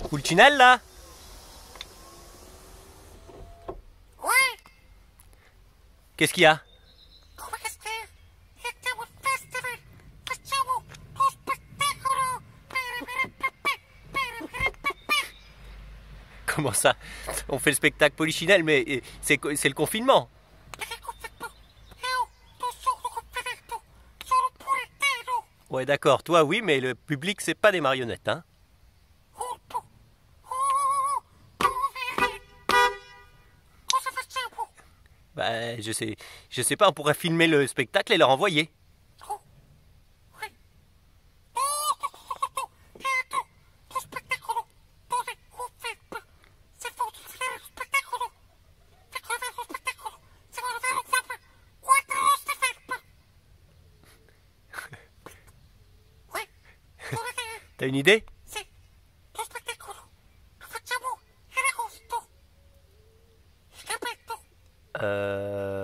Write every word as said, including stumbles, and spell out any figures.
Pulcinella là? Oui. Qu'est-ce qu'il y a? Comment ça? On fait le spectacle Polichinelle, mais c'est le confinement. Ouais, d'accord. Toi, oui, mais le public, c'est pas des marionnettes, hein? Bah, je sais, je sais pas. On pourrait filmer le spectacle et leur envoyer. T'as une idée? Euh...